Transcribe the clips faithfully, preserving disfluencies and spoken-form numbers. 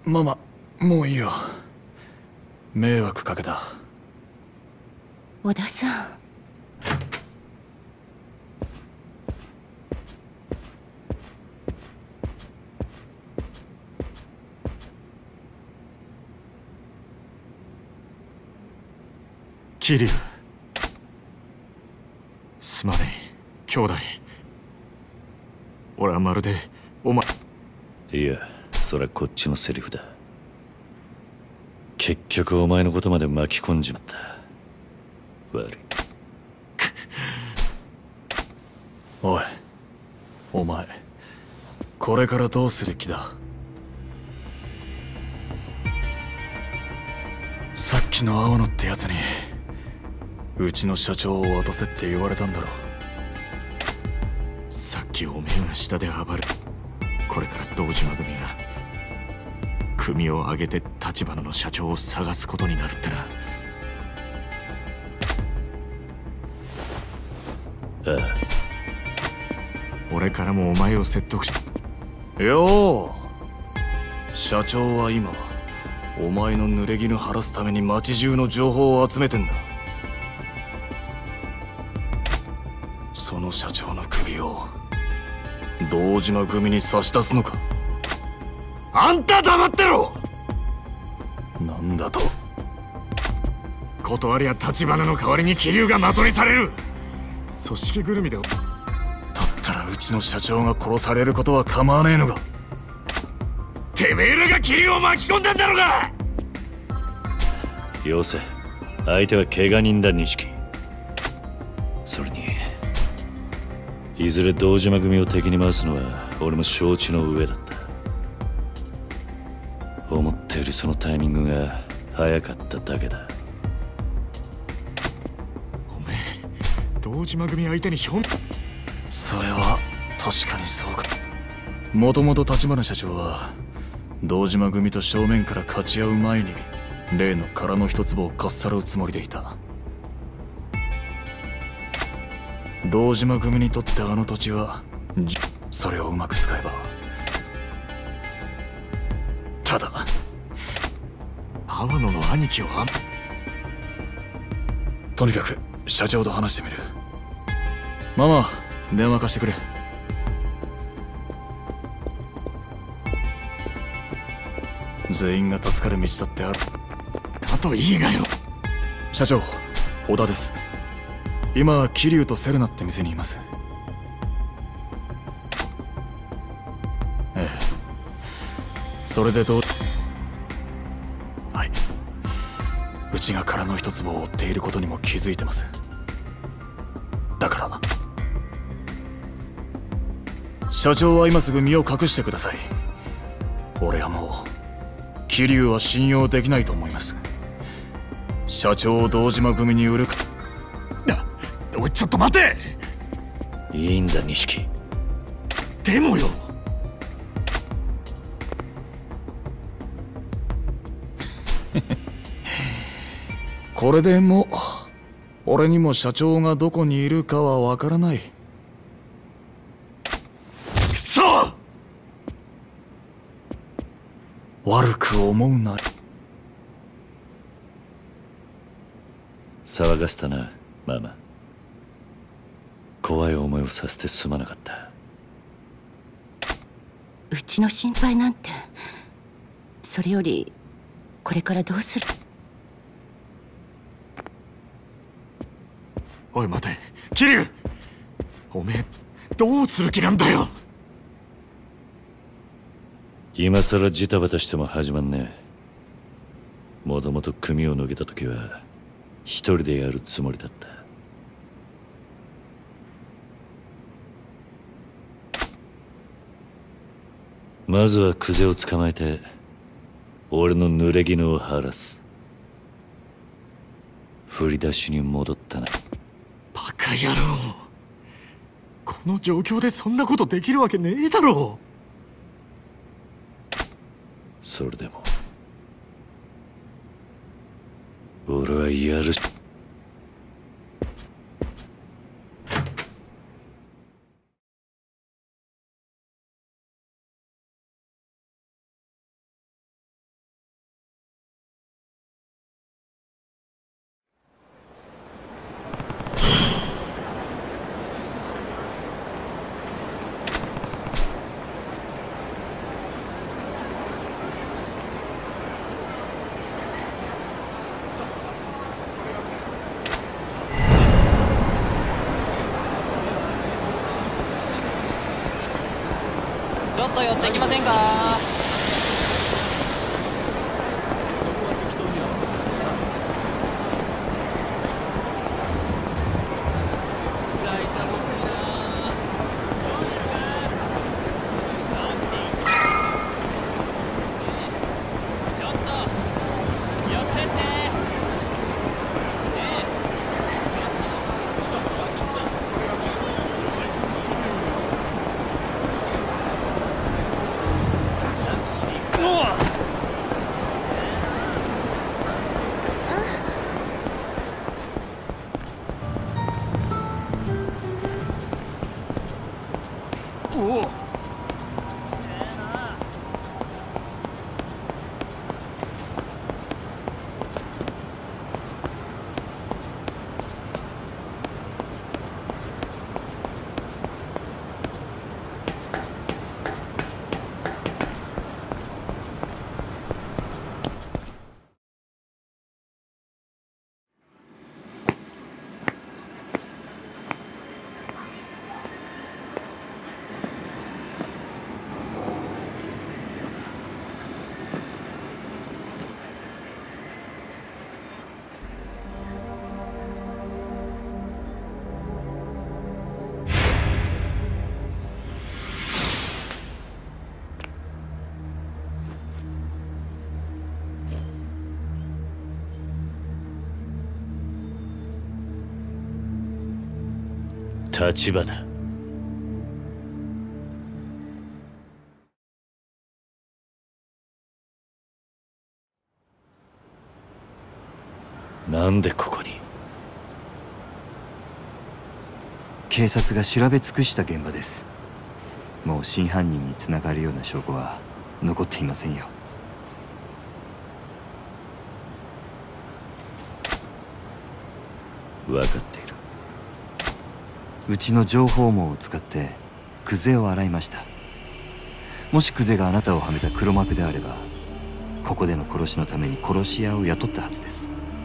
ママ、もういいよ。迷惑かけた。 小田さん。 桐生、すまねえ兄弟。俺はまるでお前。 いや、それはこっちのセリフだ。結局お前のことまで巻き込んじまった。悪い。 おい、お前これからどうする気だ？さっきの青野ってやつにうちの社長を渡せって言われたんだろ。さっきおめえが下で暴れ、これから堂島組が組を挙げて橘の社長を探すことになるってな。 ああ、 俺からもお前を説得しよう。社長は今お前の濡れ衣晴らすために町中の情報を集めてんだ。その社長の首を堂島組に差し出すのか？あんた黙ってろ！なんだと？断りゃ橘の代わりに桐生が的にされる。組織ぐるみでだったらうちの社長が殺されることは構わねえのか？てめえらが桐生を巻き込んだんだろうが！ よせ、相手は怪我人だ、錦。それにいずれ堂島組を敵に回すのは俺も承知の上だった。思ったよりそのタイミングが早かっただけだ。 おめえ堂島組相手に正面。それは確かにそうか。もともと橘社長は堂島組と正面から勝ち合う前に例の殻の一粒をかっさらうつもりでいた。堂島組にとってあの土地はそれをうまく使えば。ただ阿波野の兄貴をあんとにかく社長と話してみる。ママ、電話貸してくれ。全員が助かる道だってある。あといいがよ。社長、小田です。今桐生とセルナって店にいます。ええ、それでどう？はい、うちが殻の一粒を追っていることにも気づいてます。だから社長は今すぐ身を隠してください。俺はもう桐生は信用できないと思います。社長を堂島組に売るか。おい、ちょっと待て！ いいんだ、錦。 でもよこれでもう俺にも社長がどこにいるかはわからない。くそ！悪く思うな。 騒がせたな、ママ。怖い思いをさせてすまなかった。 うちの心配なんて。それよりこれからどうする？ おい待て、桐生！おめえどうする気なんだよ！ 今さらジタバタしても始まんねえ。もともと組を抜けた時は一人でやるつもりだった。まずはクゼを捕まえて俺の濡れ衣を晴らす。振り出しに戻ったな。 バカ野郎、この状況でそんなことできるわけねえだろ。 それでも俺はやるし。 っと寄ってきませんか？ そこは適当に合わせてください。 台車欲しいな。どうですか？ちょっと寄ってって。 立花。なんでここに？ 警察が調べ尽くした現場です。もう真犯人につながるような証拠は残っていませんよ。 分かっている。 うちの情報網を使ってクゼを洗いました。もしクゼがあなたをはめた黒幕であれば、ここでの殺しのために殺し屋を雇ったはずです。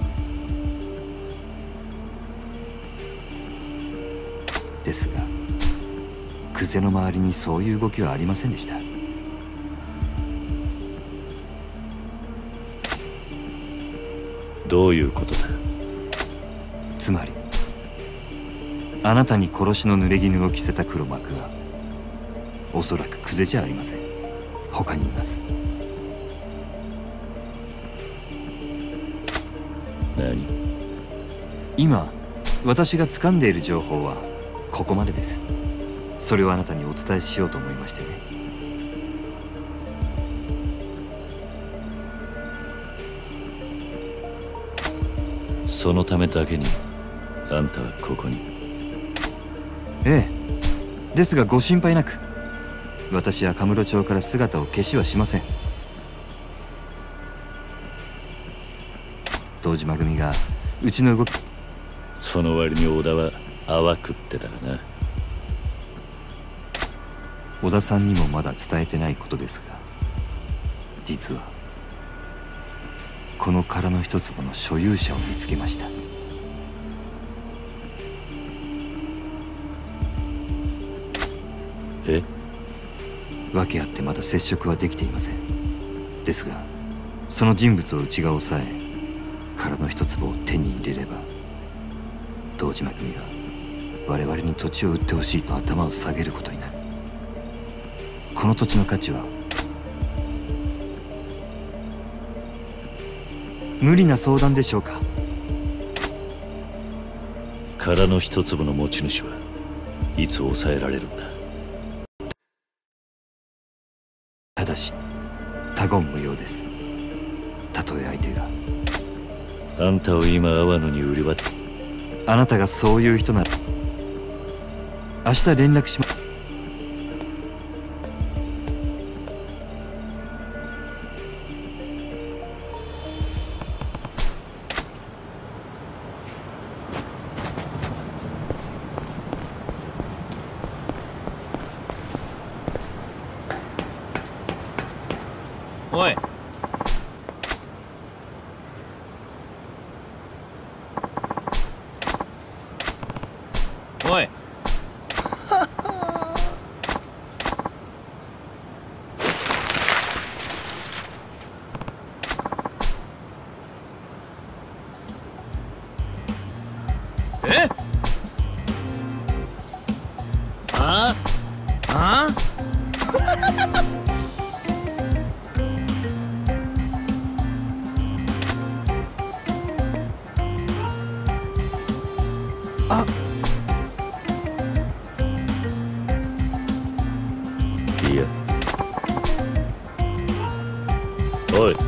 ですがクゼの周りにそういう動きはありませんでした。 どういうことだ？ つまりあなたに殺しの濡れ衣を着せた黒幕はおそらくクゼじゃありません。他にいます。 何？ 今私が掴んでいる情報はここまでです。それをあなたにお伝えしようと思いましてね。 そのためだけにあんたはここに？ ええ、ですがご心配なく、私はカムロ町から姿を消しはしません。堂島組がうちの動き、 その割に小田は泡食ってたらな。 小田さんにもまだ伝えてないことですが、実はこの殻の一粒の所有者を見つけました。 え？ 訳あってまだ接触はできていません。ですがその人物をうちが抑え、殻の一粒を手に入れれば、堂島組が我々に土地を売ってほしいと頭を下げることになる。この土地の価値は無理な相談でしょうか？ 殻の一粒の持ち主はいつ抑えられるんだ？ ただし他言無用です。たとえ相手があんたを今阿波野に売り渡あなたがそういう人なら明日連絡します。 おい、おいえ？ああ？ あ、 いや。おい。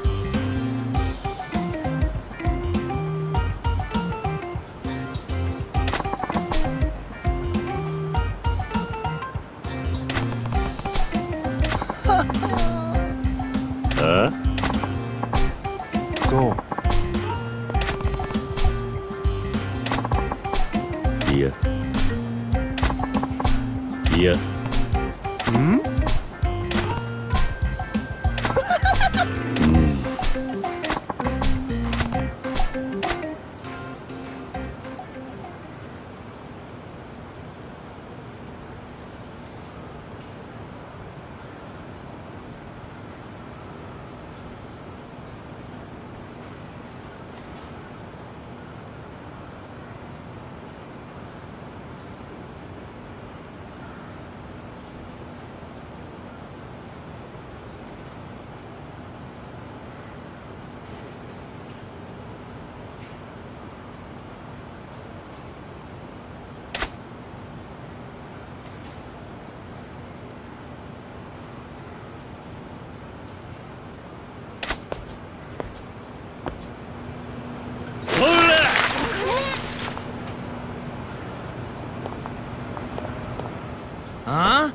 あ？ そう。 いや。いや。 ん？ それ！ あ？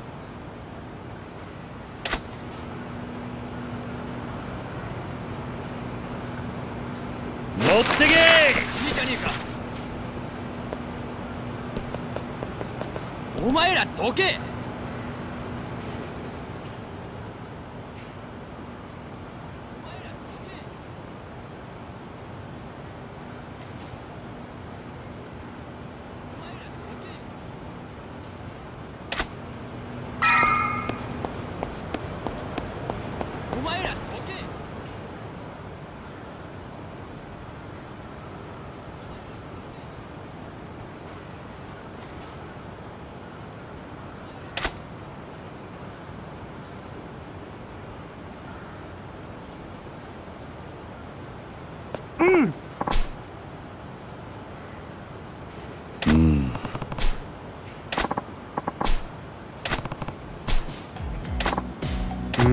持ってけ！ いいじゃねえか。お前らどけ。お前らどけ。 うん。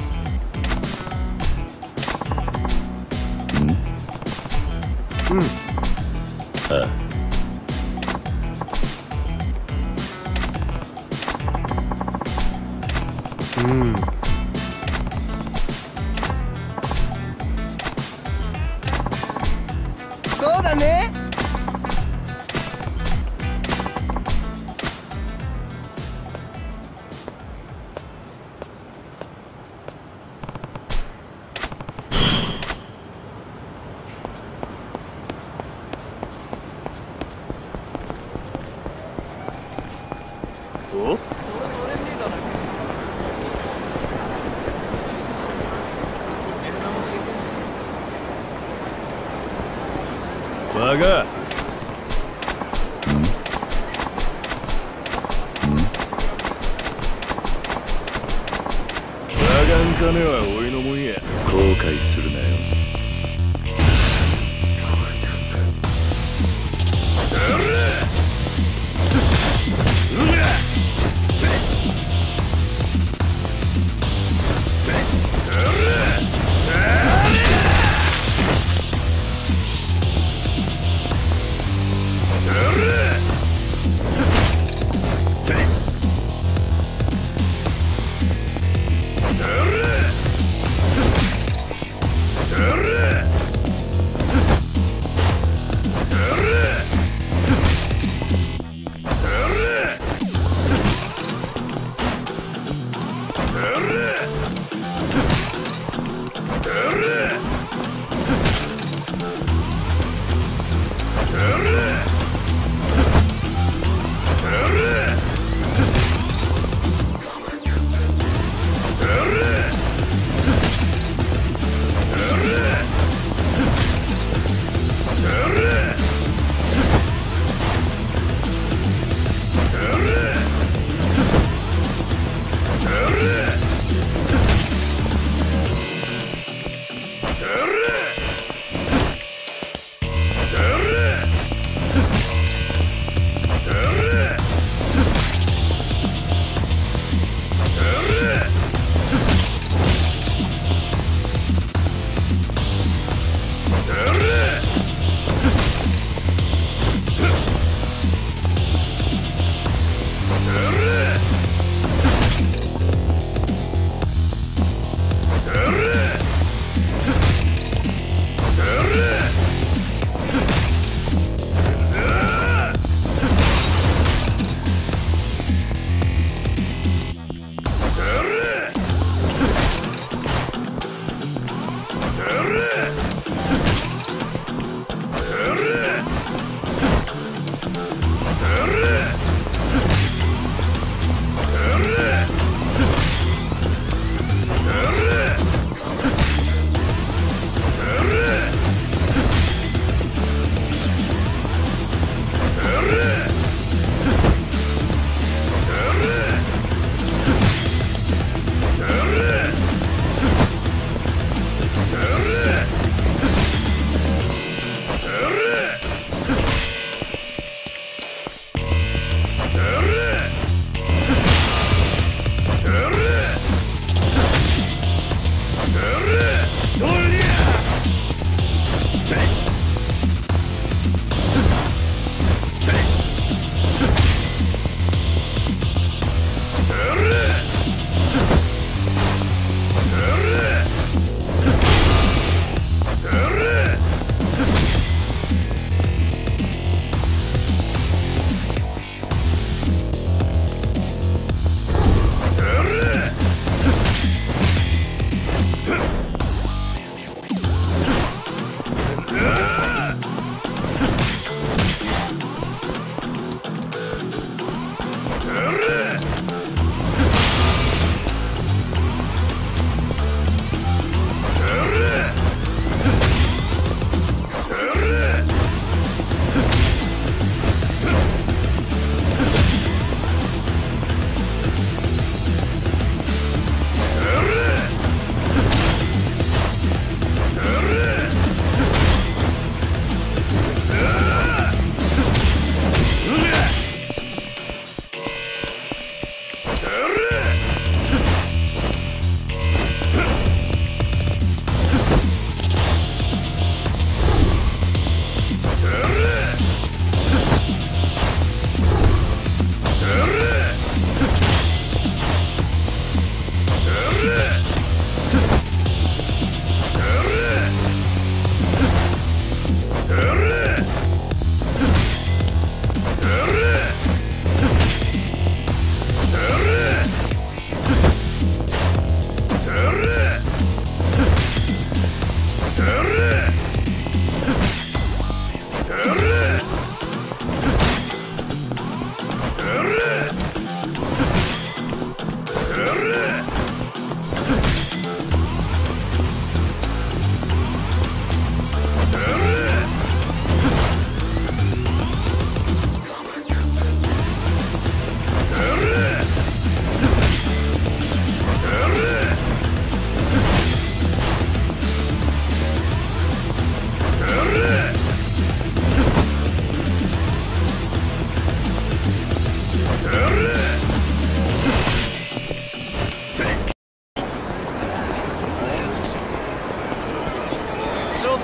うん。 ああ。 うん。そうだね。 お？バカ。バカン金は俺のもんや。後悔するなよ。うる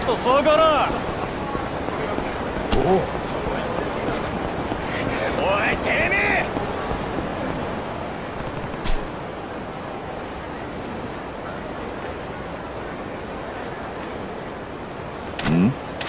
と下がら。おお。おいてめえ。 ん？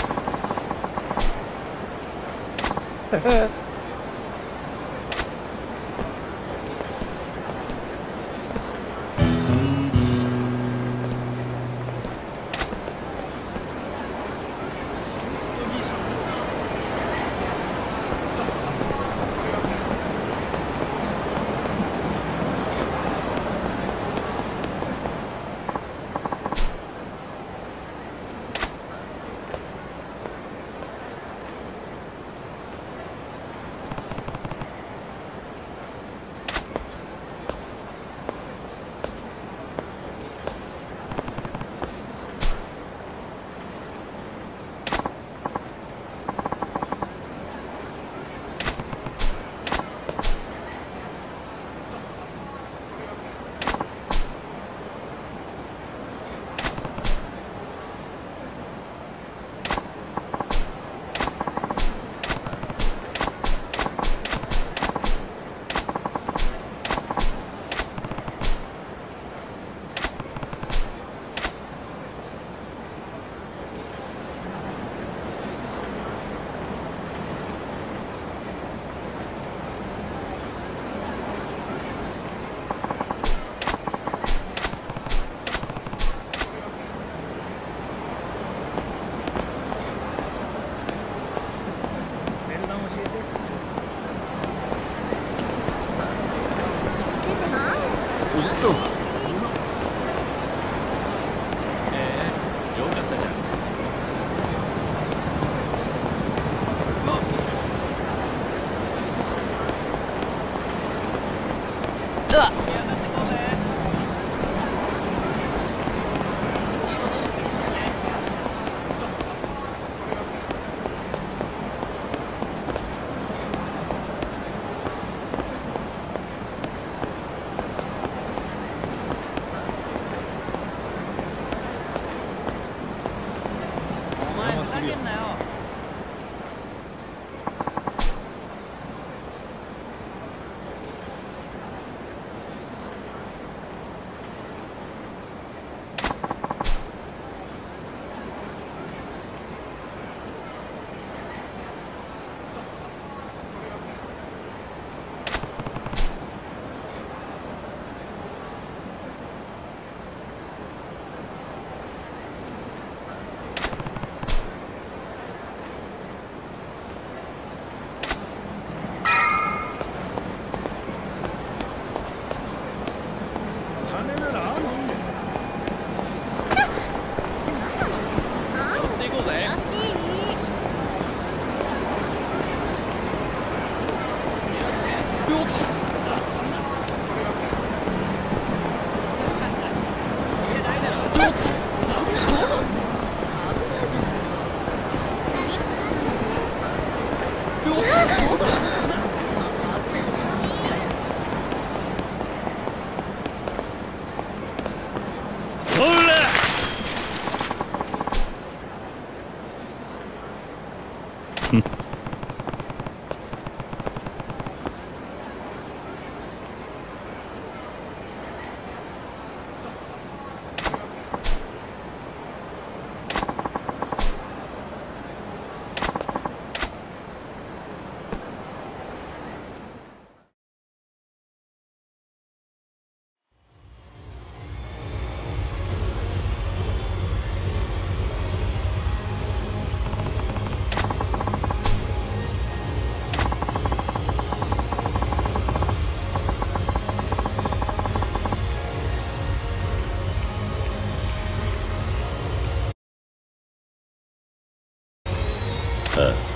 ああ。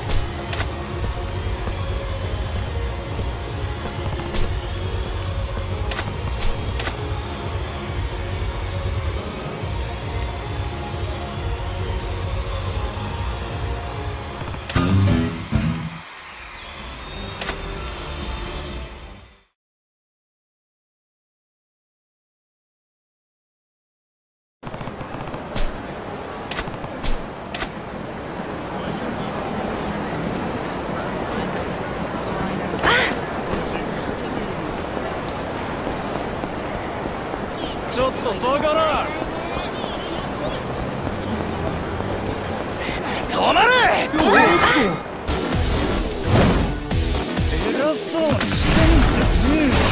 止まれ。偉そうにしてんじゃねえよ。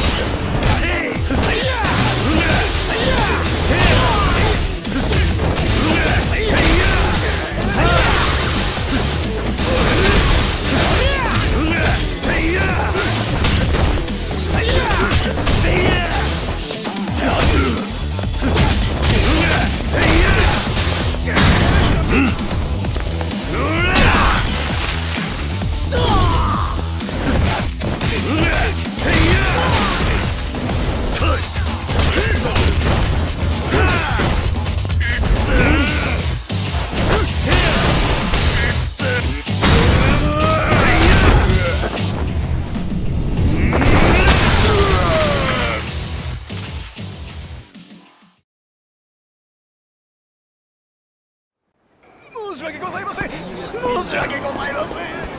申し訳ございません。申し訳ございません。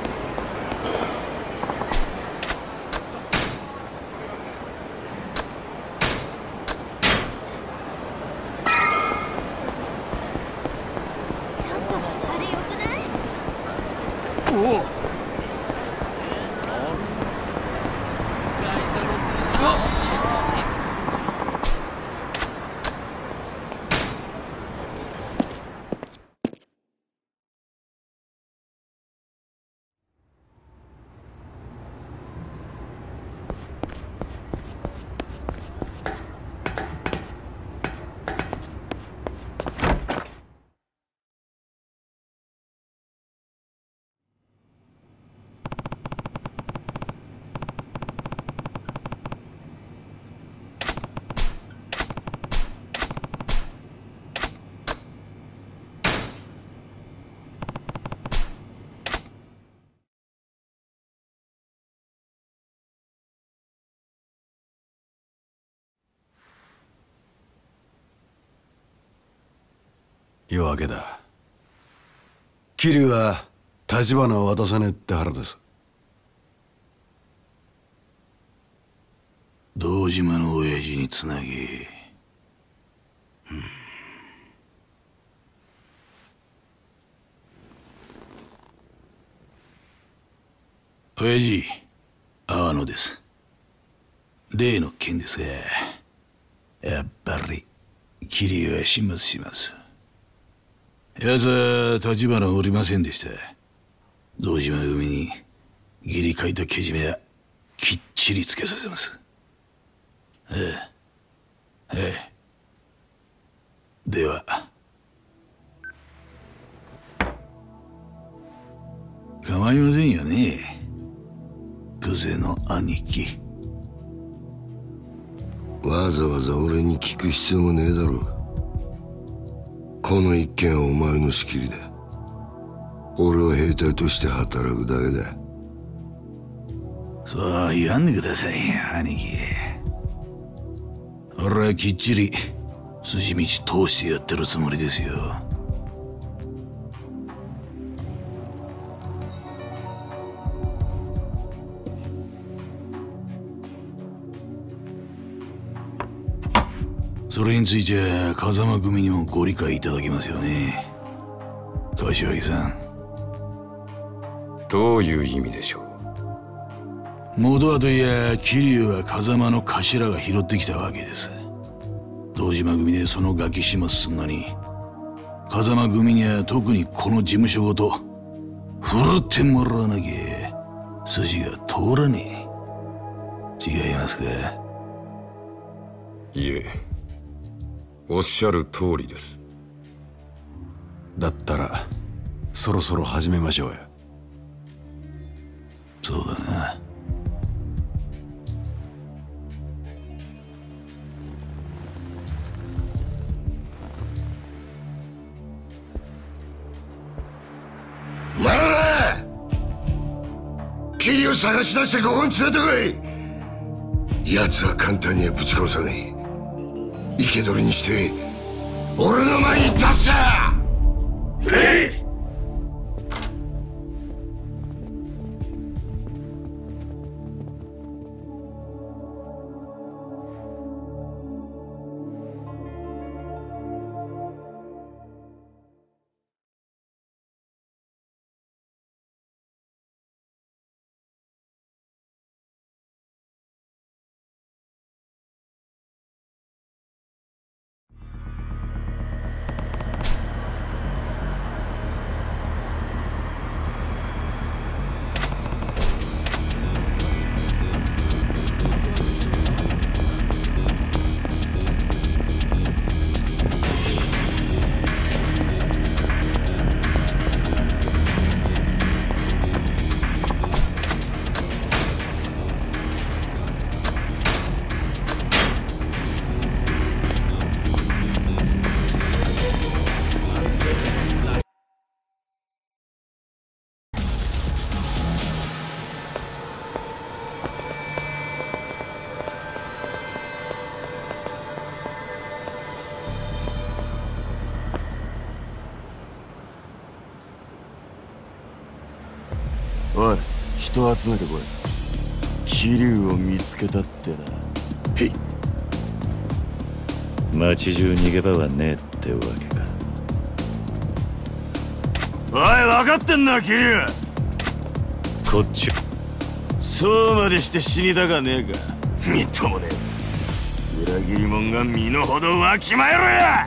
ちょっとあれよくない？ おお。 会社のする夜明けだ。桐生は立花を渡さねえって腹です。 堂島の親父につなげ、うん、親父、阿野です。例の件ですが、やっぱり桐生は始末します。奴は立花をおりませんでした。堂島組に義理書いたけじめはきっちりつけさせます。ええ、ええ。では。構いませんよね、久世の兄貴。 わざわざ俺に聞く必要もねえだろ。この一件はお前の仕切りだ。俺は兵隊として働くだけだ。 そう言わんでくださいよ、兄貴。俺はきっちり筋道通してやってるつもりですよ。それについては風間組にもご理解いただけますよね、柏木さん。 どういう意味でしょう。 元はといや桐生は風間の頭が拾ってきたわけです。堂島組でそのガキ始末すんのに、風間組には特にこの事務所ごと振るってもらわなきゃ筋が通らねえ。違いますか？ いえ、おっしゃる通りです。 だったらそろそろ始めましょうよ。 そうだな。 お前ら桐生探し出してここに連れてこい。奴は簡単にはぶち殺さねえ。生け捕りにして俺の前に出すな。 えい！ おい、人集めてこい。桐生を見つけたってな。 へい。町中逃げ場はねえってわけか。 おい、分かってんな、桐生。 こっち。 そうまでして死にたかねえか。みっともねえ。裏切り者が身の程わきまえろや。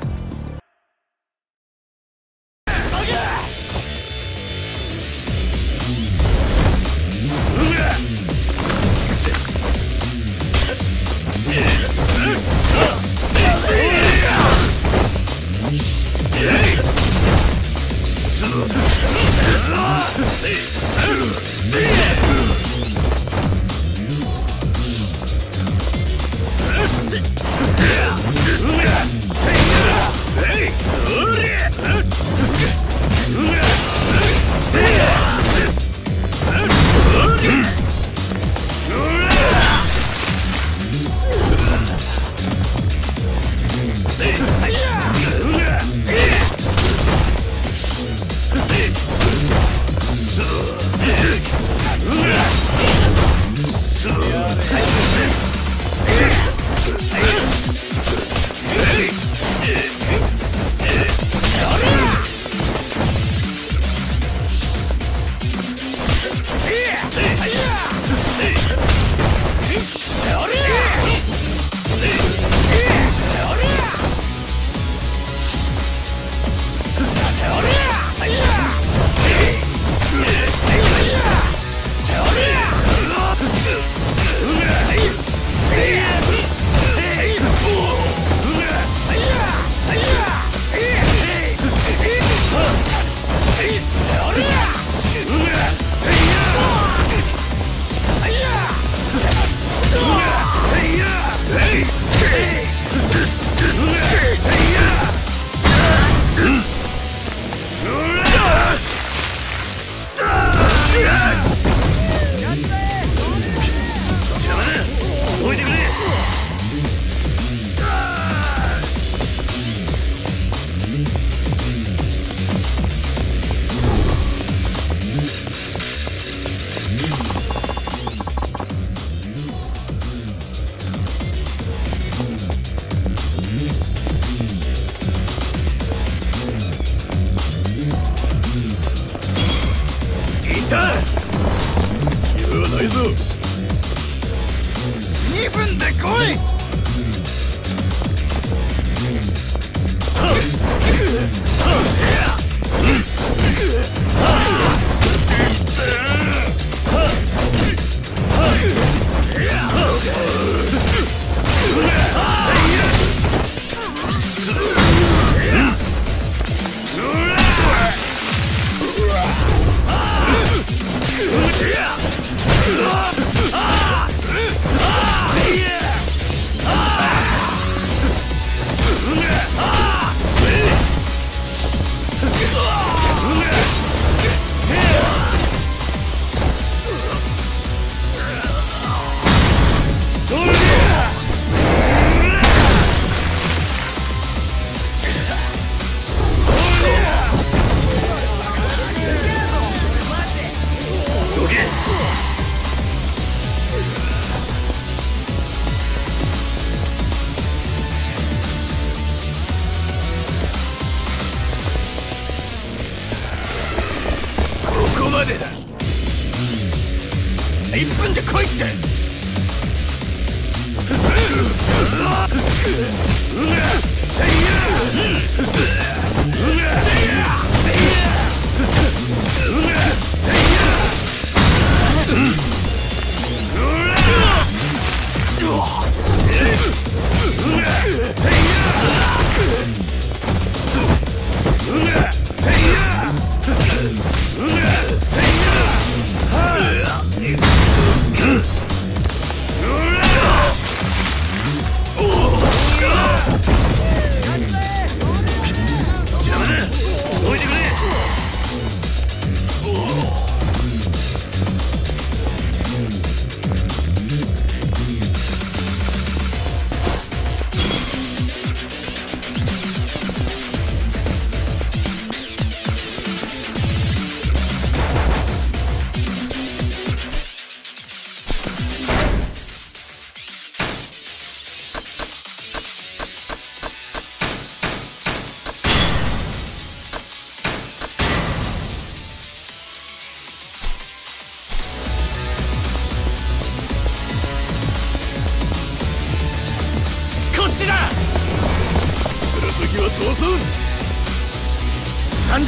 お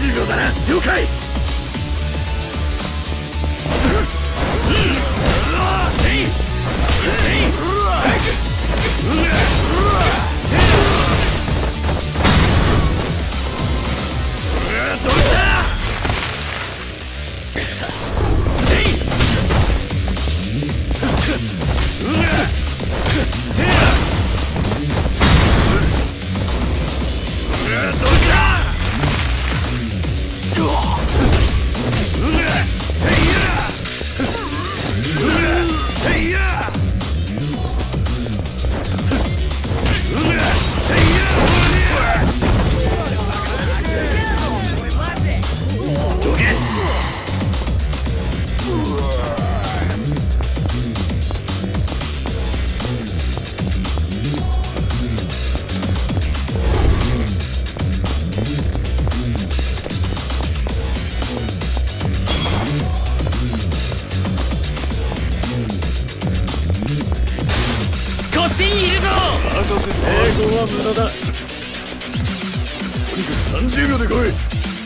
じゅうびょうだな。了解。さんじゅうびょうで来い。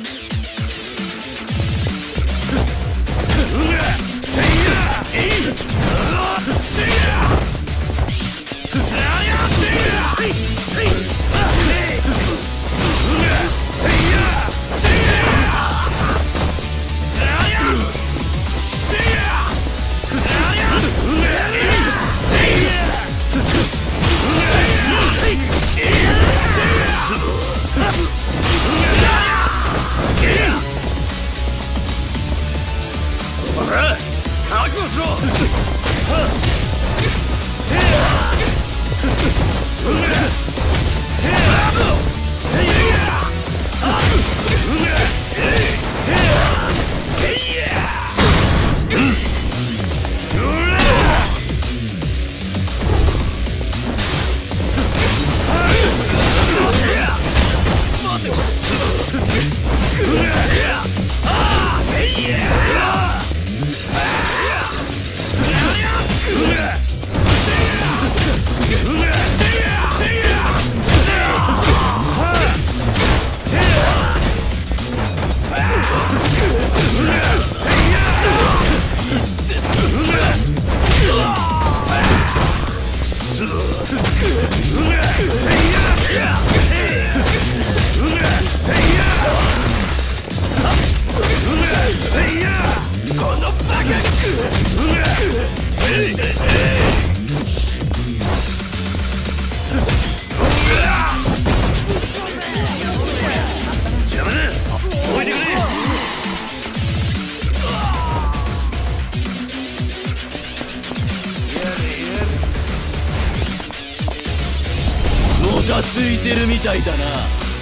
もたついてるみたいだな。こ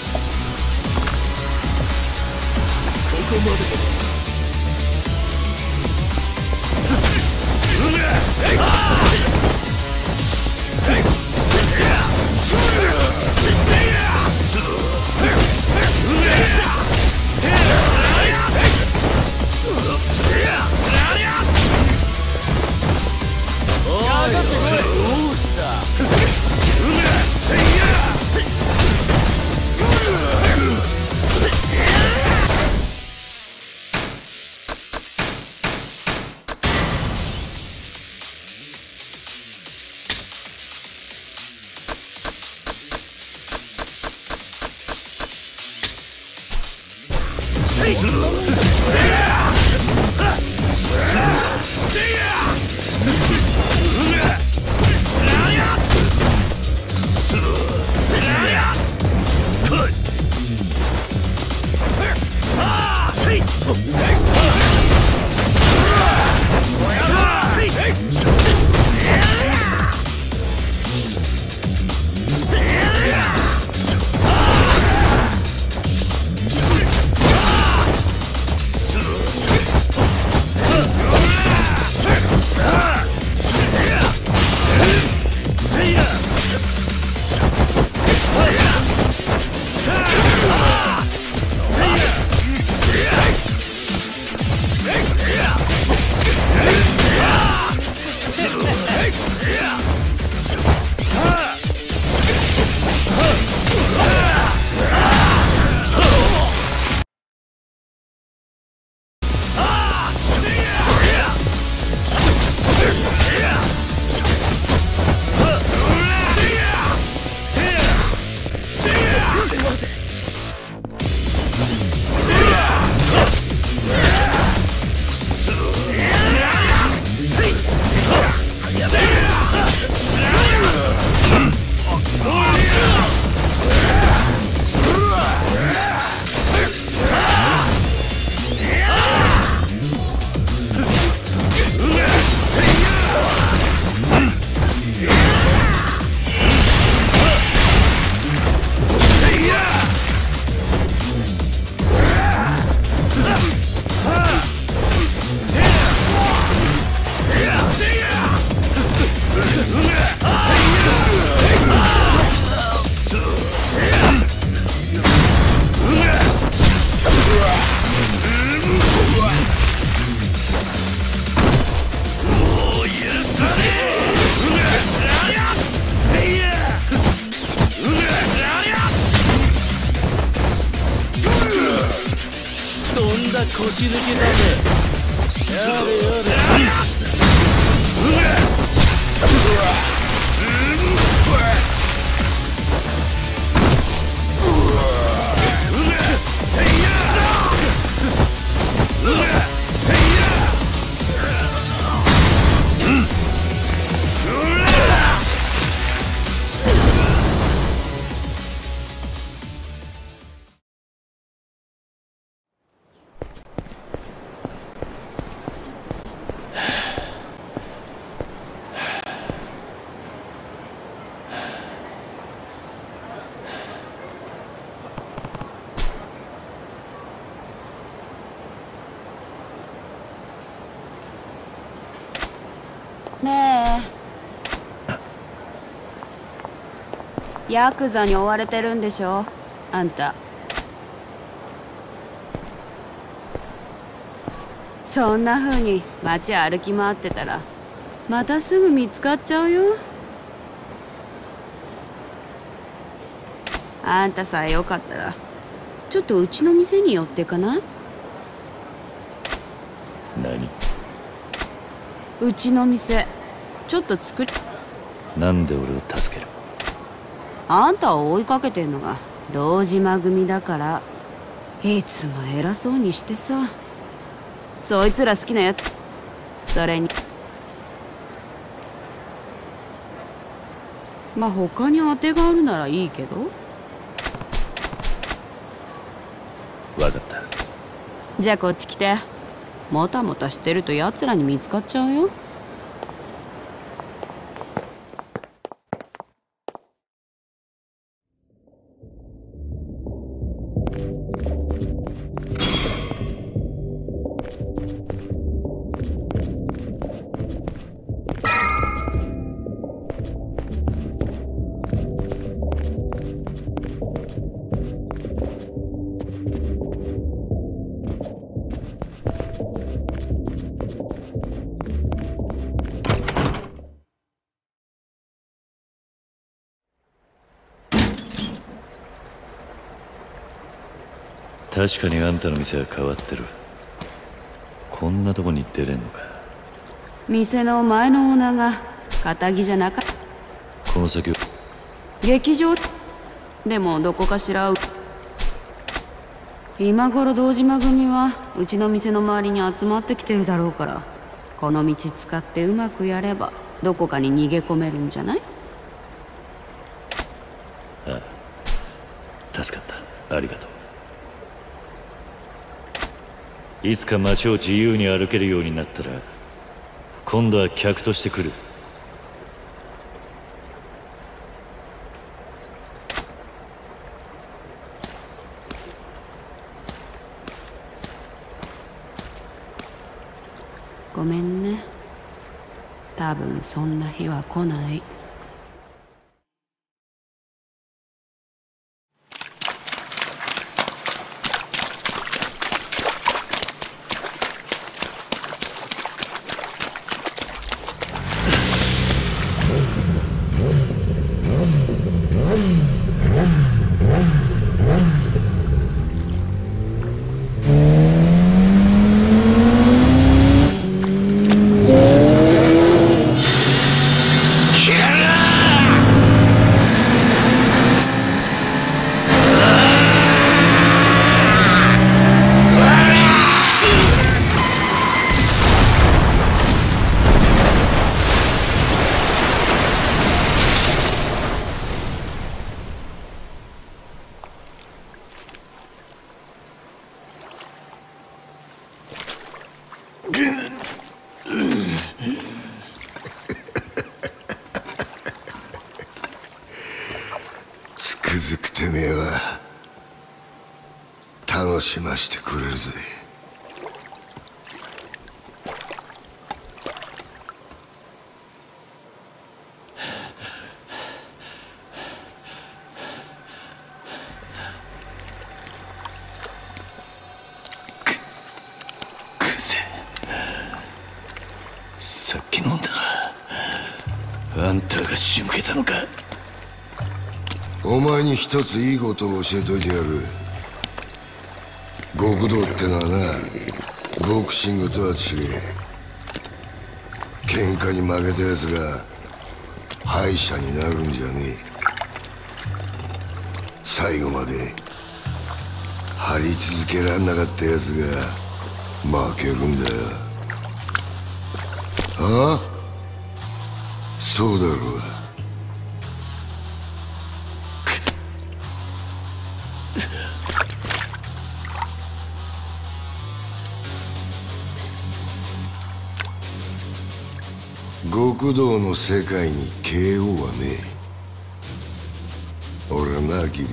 こまで。 とんだ腰抜けだね。やれやれ。 ねえ、ヤクザに追われてるんでしょあんた。そんな風に街歩き回ってたらまたすぐ見つかっちゃうよ。あんたさえよかったらちょっとうちの店に寄ってかない？ 何？ うちの店ちょっと作り。 なんで俺を助ける？ あんたを追いかけてんのが堂島組だから。いつも偉そうにしてさ。そいつら好きなやつ。それにまあ他に当てがあるならいいけど。 わかった。 じゃあこっち来て。もたもたしてると奴らに見つかっちゃうよ。 確かにあんたの店は変わってる。こんなとこに出れんのか。 店の前のオーナーが堅気じゃなかった。 この先は劇場でもどこかしら。今頃堂島組はうちの店の周りに集まってきてるだろうから、この道使ってうまくやればどこかに逃げ込めるんじゃない？ ああ、助かった。ありがとう。いつか街を自由に歩けるようになったら今度は客として来る。 ごめんね。多分そんな日は来ない。 つくづくてめえは楽しましてくれるぜ。 さっき飲んだあんたが仕向けたのか。 お前に一ついいことを教えといてやる。 極道ってのはな、ボクシングとは違え。喧嘩に負けたやつが敗者になるんじゃねえ。最後まで張り続けらんなかったやつが負けるんだよ。ああ、そうだろうが。極道の世界に ケーオー はねえ。俺はな、キリ、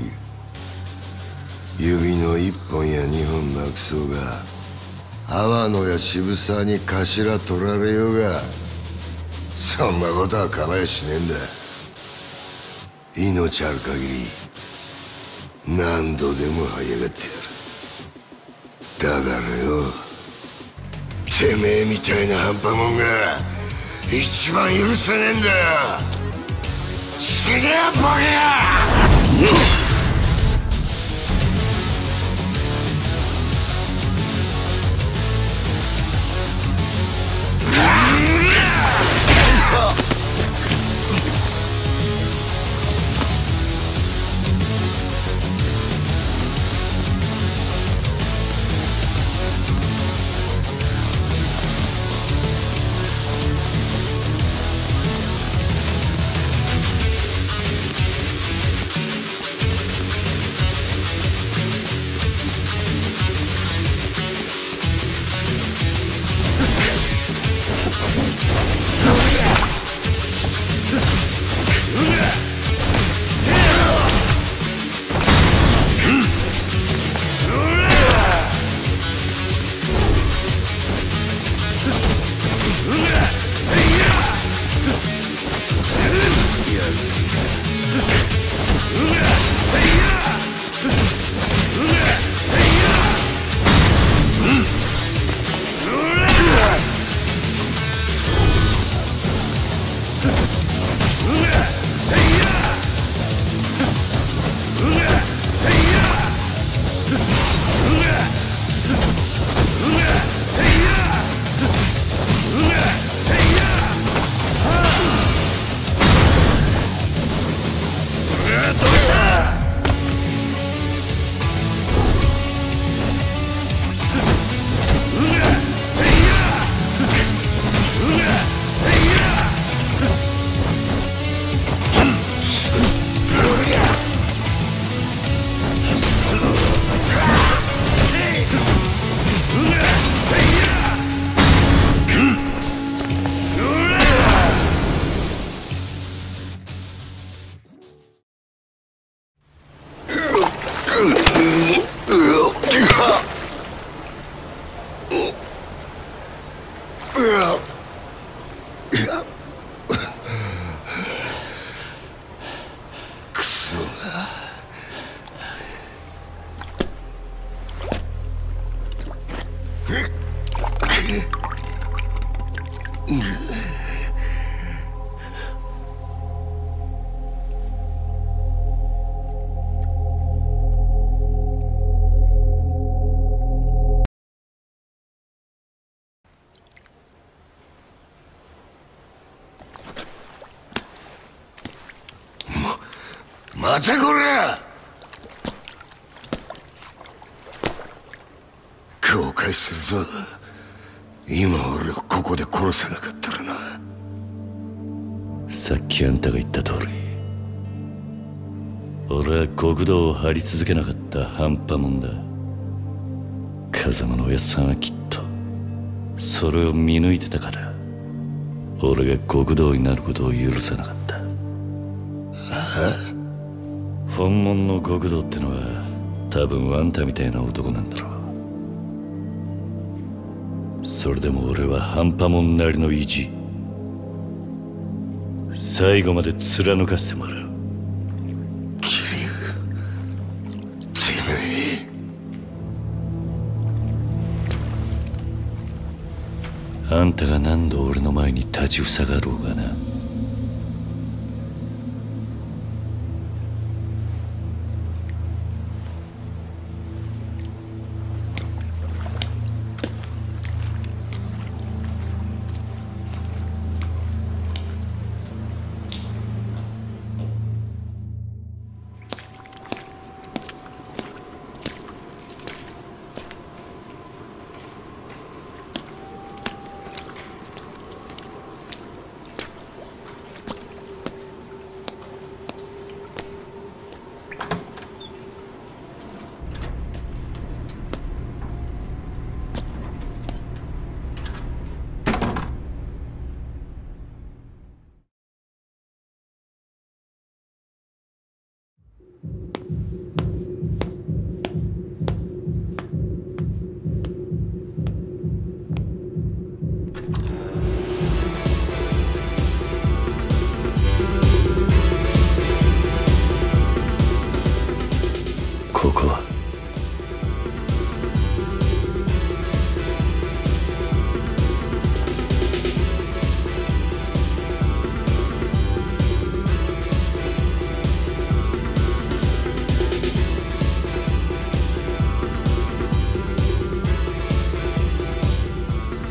指の一本や二本なくそうが、阿野や渋沢に頭取られようが、そんなことは構えしねえんだ。命ある限り何度でも這い上がってやる。だからよ、てめえみたいな半端もんが一番許せねえんだよ。死ねよボケや。待てこら！後悔するぞ。今俺をここで殺さなかったらな。 さっきあんたが言った通り、俺は極道を張り続けなかった半端もんだ。風間のおやっさんはきっとそれを見抜いてたから、俺が極道になることを許さなかった。本物の極道ってのは多分あんたみたいな男なんだろう。それでも俺は半端もんなりの意地、最後まで貫かせてもらう。 桐生、てめえ。あんたが何度俺の前に立ちふさがろうがな、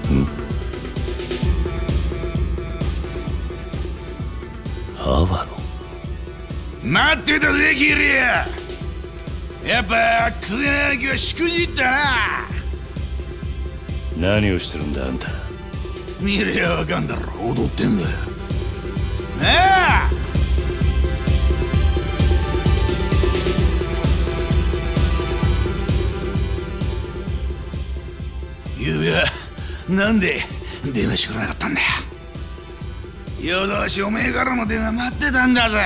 阿波野。 待ってたぜキリア。やっぱクゼの兄貴はしくじったな。 何をしてるんだあんた。 見りゃわかんだろ。踊ってんだよ。なあ。ゆうべはなんで電話してくれなかったんだよ。夜通しおめえからの電話待ってたんだぜ。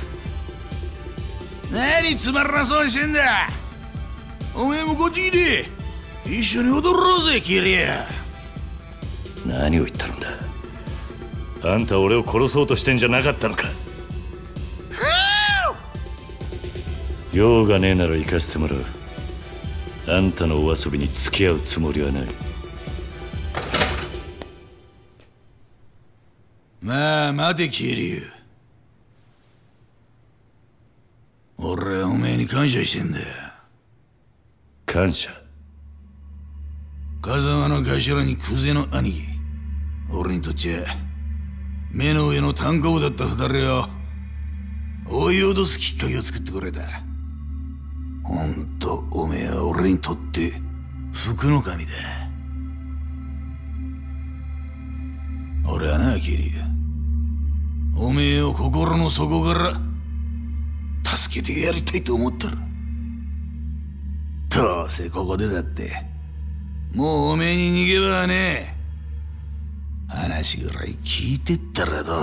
何つまらなそうにしてんだ。おめえもこっち来て一緒に踊ろうぜキリア。 何を言ってるんだ。あんた俺を殺そうとしてんじゃなかったのか。用がねえなら行かせてもらう。あんたのお遊びに付き合うつもりはない。 まあ待てキリュウ。俺はおめえに感謝してんだよ。 感謝？ 風間の頭にクゼの兄貴。俺にとっちゃ目の上の単行部だった二人を追い脅すきっかけを作ってくれた。ほんとおめえは俺にとって福の神だ。俺はなキリュウ、おめえを心の底から助けてやりたいと思ってる。どうせここでだってもうおめえに逃げ場はねえ。話ぐらい聞いてったらどうだ。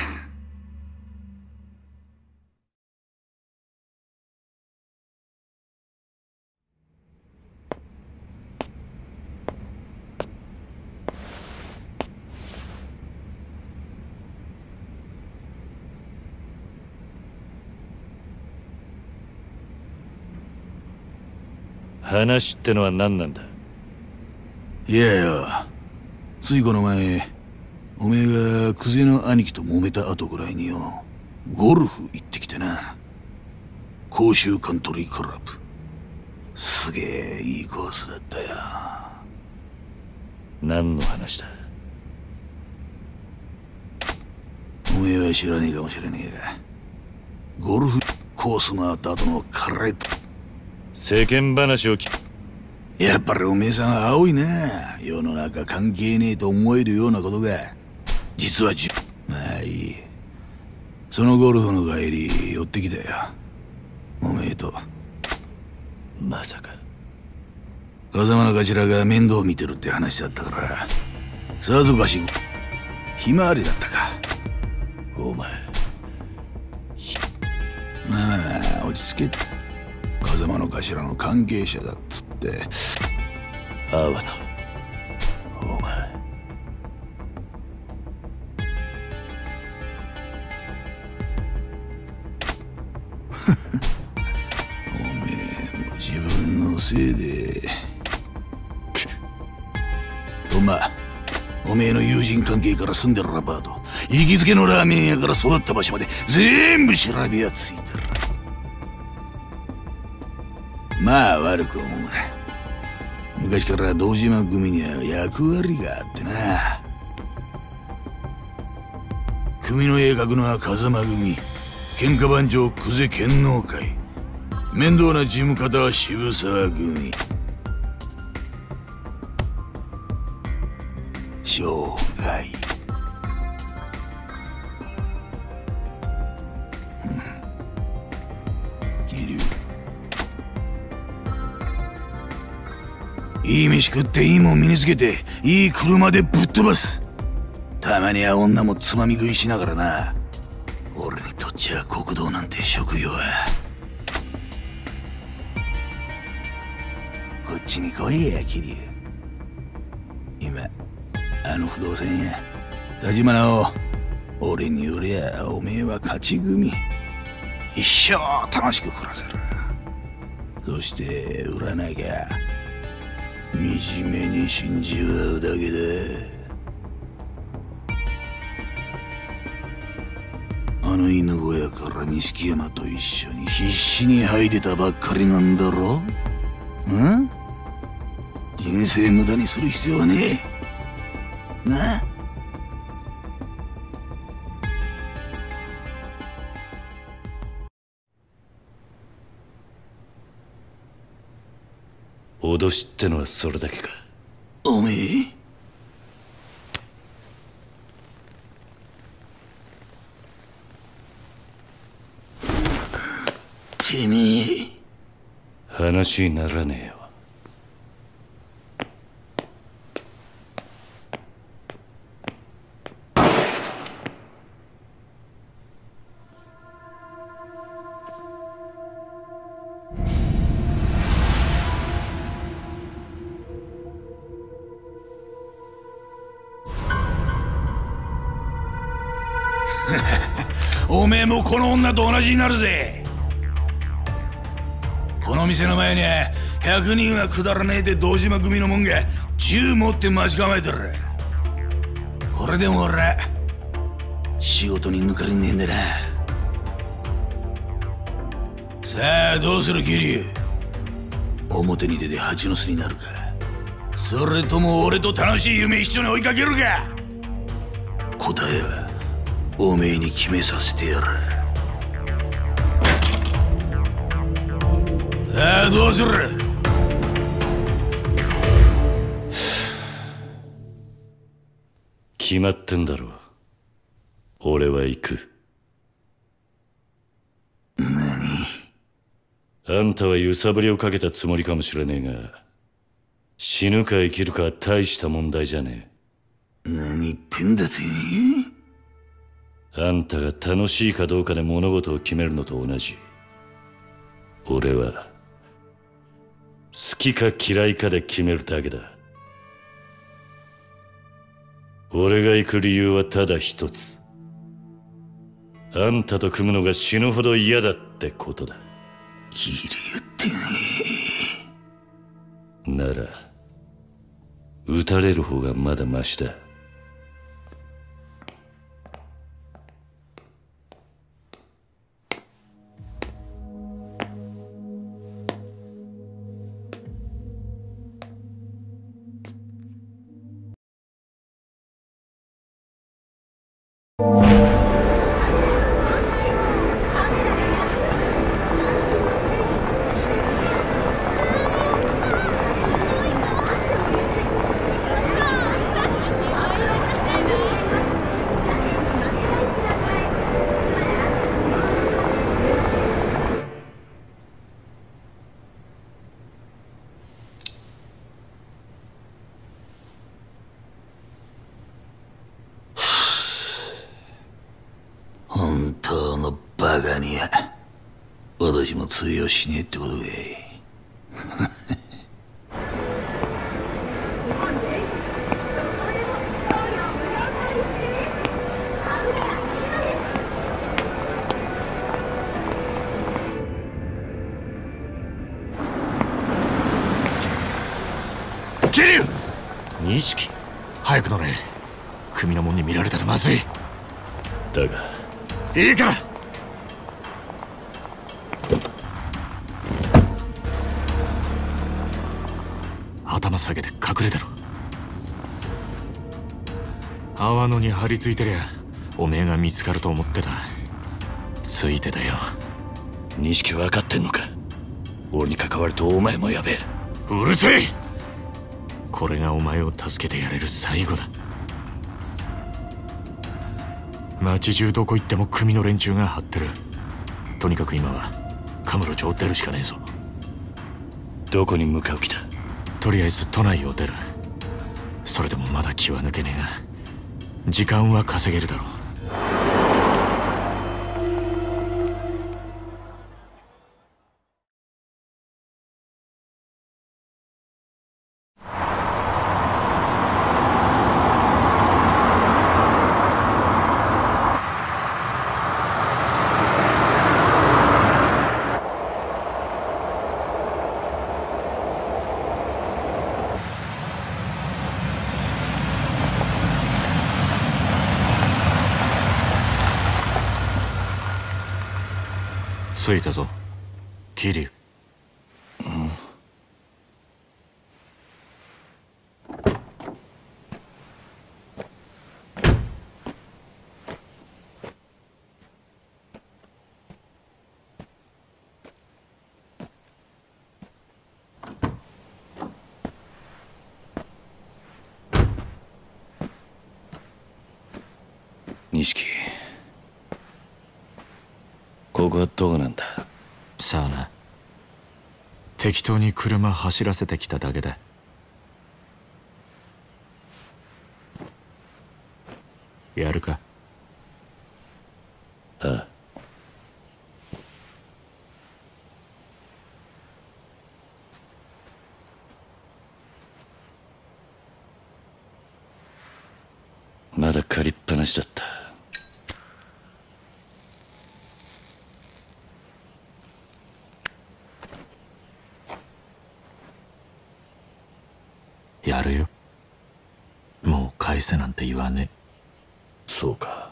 話ってのは何なんだ。 いやよ、ついこの前おめえがクゼの兄貴と揉めた後ぐらいによ、ゴルフ行ってきてな。甲州カントリークラブ。すげえいいコースだったよ。 何の話だ。 おめえは知らねえかもしれねえが、ゴルフコース回った後のカレーと世間話を聞く。 やっぱりおめえさんは青いな。世の中関係ねえと思えるようなことが実はじゅまあいい。そのゴルフの帰り寄ってきたよ、おめえと。 まさか風間の頭が面倒見てるって話だったから、さぞかしひまわりだったか。 お前まあまあまあ落ち着け。風間の頭の関係者だっつって阿波野、お前おめえも自分のせいで。とまあおめえの友人関係から住んでるアパート、行きつけのラーメン屋から育った場所まで全部調べやついてる。まあ悪く思うな。昔から堂島組には役割があってな。組の絵描くのは風間組、喧嘩番長久世剣能会、面倒な事務方は渋沢組。生涯いい飯食っていいもん身につけていい車でぶっ飛ばす。たまには女もつまみ食いしながらな。俺にとっちゃ国道なんて職業は。こっちに来いやキリ。今あの不動産屋立花を俺によりゃおめえは勝ち組。一生楽しく暮らせる。そして売らなきゃ惨めに死んじまうだけだ。あの犬小屋から錦山と一緒に必死に這い出たばっかりなんだろ。ん？人生無駄にする必要はねえ。 な。 脅しってのはそれだけか。 おめえてめえ話にならねえよ。 おめえもこの女と同じになるぜ。この店の前にはひゃくにんはくだらねえで堂島組のもんが銃持って待ち構えてる。これでも俺仕事に抜かりねえんだな。さあどうする桐生。表に出て蜂の巣になるか、それとも俺と楽しい夢一緒に追いかけるか。答えはおめえに決めさせてやる。さあどうする。 決まってんだろう。俺は行く。何？あんたは揺さぶりをかけたつもりかもしれねえが、死ぬか生きるかは大した問題じゃねえ。何言ってんだてめえ。あんたが楽しいかどうかで物事を決めるのと同じ。俺は好きか嫌いかで決めるだけだ。俺が行く理由はただ一つ。あんたと組むのが死ぬほど嫌だってことだ。 桐生ってね。なら撃たれる方がまだマシだ。 本当のバカには私も通用しねえってことかい。 桐生！ 錦！ 早く乗れ。組の者に見られたらまずい。 だがいいから。頭下げて隠れてろ。阿波野に張り付いてりゃおめえが見つかると思ってた。ついてたよ。 錦分かってんのか。俺に関わるとお前もやべえ。 うるせえ。これがお前を助けてやれる最後だ。町中どこ行っても組の連中が張ってる。とにかく今はカムロ町を出るしかねえぞ。 どこに向かう気だ。 とりあえず都内を出る。それでもまだ気は抜けねえが時間は稼げるだろう。着いたぞ桐生。 錦、ここはどこなんだ？ さあな。適当に車走らせてきただけだ。やるか？ ああ。まだ借りっぱなしだった。 やるよ。もう返せなんて言わねえ。 そうか。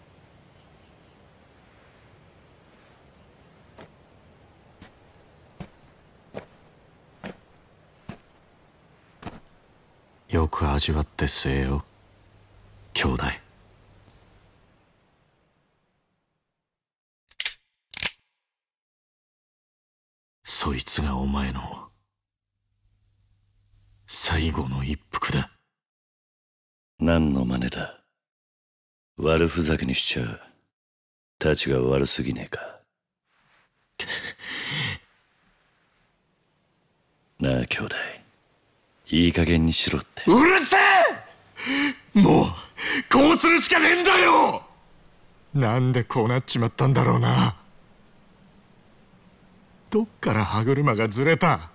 よく味わって据えよ、兄弟。そいつがお前の最後の一服だ。 何の真似だ。悪ふざけにしちゃたちが悪すぎねえか。なあ兄弟、いい加減にしろって。 うるせえ！もうこうするしかねえんだよ。なんでこうなっちまったんだろうな。どっから歯車がずれた？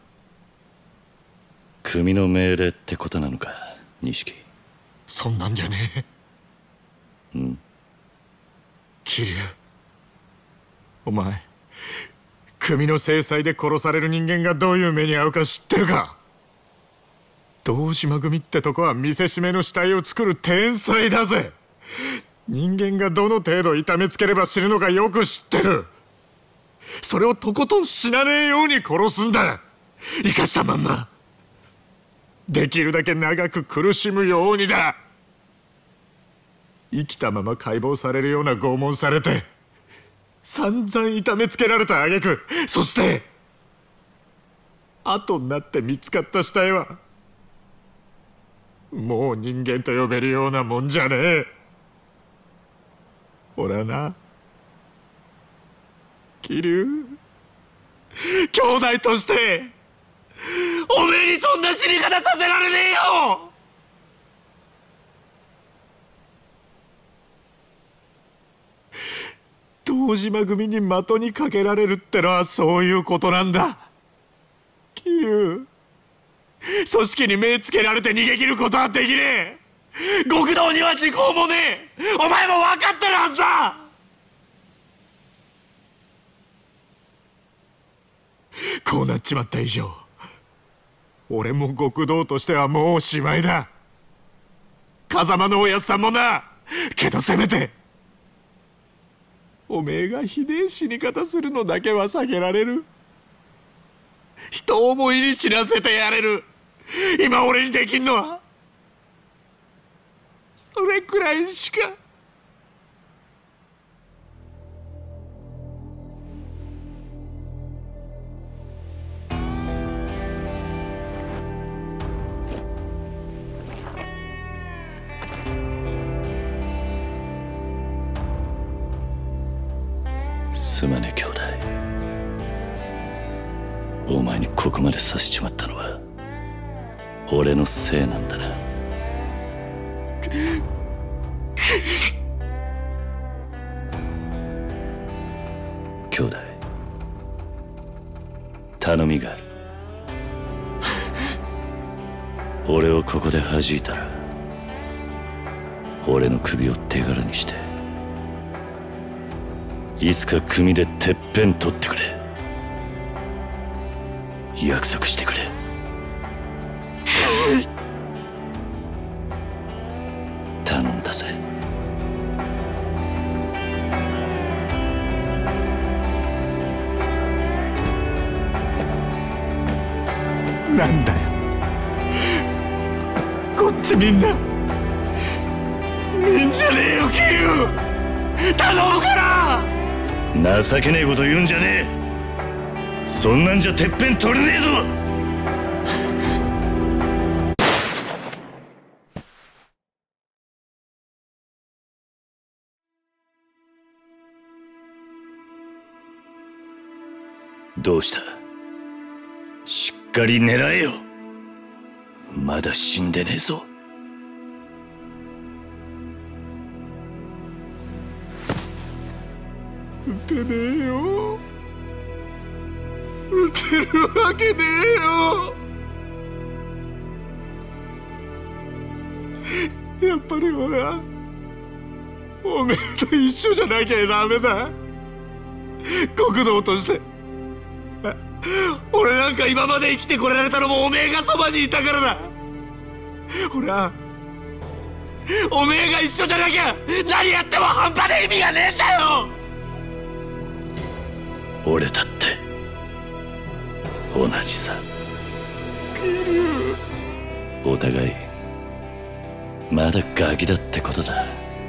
組の命令ってことなのか、錦。 そんなんじゃねえ。うん。 桐生、お前組の制裁で殺される人間がどういう目に遭うか知ってるか？堂島組ってとこは見せしめの死体を作る天才だぜ。人間がどの程度痛めつければ死ぬのかよく知ってる。それをとことん死なねえように殺すんだ。生かしたまんまできるだけ長く苦しむようにだ。生きたまま解剖されるような拷問されて散々痛めつけられた挙句、そして後になって見つかった死体はもう人間と呼べるようなもんじゃねえ。俺はな、桐生、兄弟としておめえにそんな死に方させられねえよ。堂島組に的にかけられるってのはそういうことなんだ。桐生、組織に目つけられて逃げ切ることはできねえ。極道には時効もねえ。お前も分かってるはずだ。こうなっちまった以上、俺も極道としてはもうおしまいだ。風間のおやつさんもな。けどせめておめえがひでえ死に方するのだけは避けられる。人思いに死なせてやれる。今俺にできんのはそれくらいしか。 すまねえ兄弟、お前にここまでさせちまったのは俺のせいなんだな。兄弟、頼みがある。俺をここで弾いたら俺の首を手柄にしていつか組でてっぺん取ってくれ。約束してくれ。頼んだぜ。 なんだよ、こっちみんな見んじゃねえよ桐生、頼むから。 情けねえこと言うんじゃねえ。そんなんじゃてっぺん取れねえぞ。 どうした？しっかり狙えよ。まだ死んでねえぞ。 撃てねえよ。撃てるわけねえよ。やっぱり俺はおめえと一緒じゃなきゃダメだ。極道として俺なんか今まで生きてこられたのもおめえがそばにいたからだ。俺はおめえが一緒じゃなきゃ何やっても半端で意味がねえんだよ。 俺だって同じさ。 キリュウ、お互いまだガキだってことだ。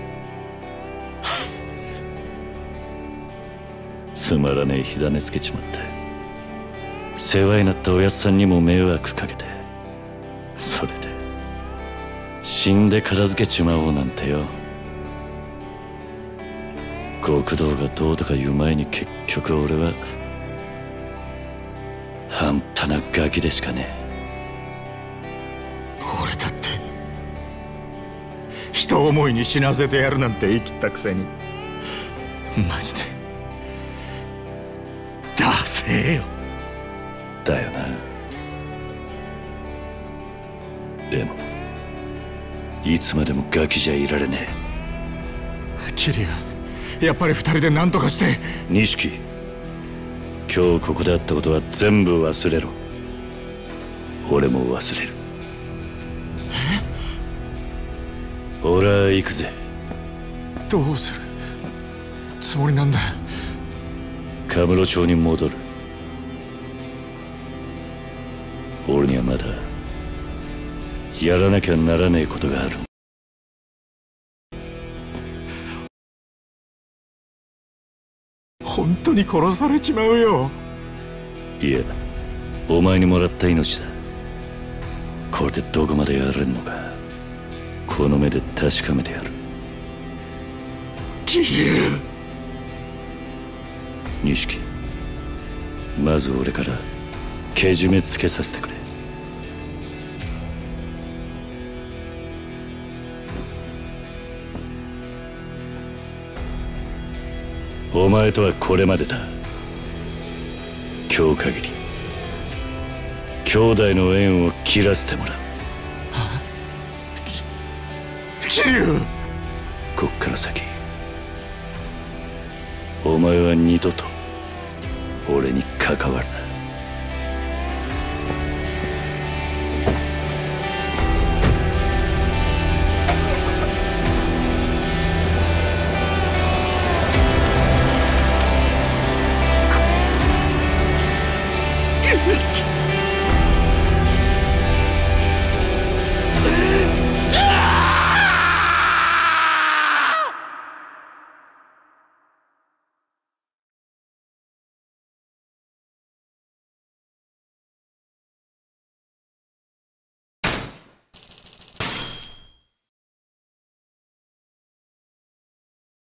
つまらねえ火種つけちまって世話になったおやっさんにも迷惑かけて、それで死んで片付けちまおうなんてよ。極道がどうとか言う前に結局俺は半端なガキでしかねえ。俺だって人思いに死なせてやるなんて言い切ったくせにマジでダセえよ。 だよな。でもいつまでもガキじゃいられねえ。キリュウ、やっぱり二人で何とかして。 錦、今日ここであったことは全部忘れろ。俺も忘れる。え？俺は行くぜ。 どうするつもりなんだ？ カムロ町に戻る。俺にはまだやらなきゃならねえことがある。 本当に殺されちまうよ。 いや、お前にもらった命だ。これでどこまでやれんのかこの目で確かめてやる。 キリュウ、 錦、まず俺からけ締めつけさせてくれ。お前とはこれまでだ。今日限り兄弟の縁を切らせてもらう。 キリュウ、 こっから先お前は二度と俺に関わるな。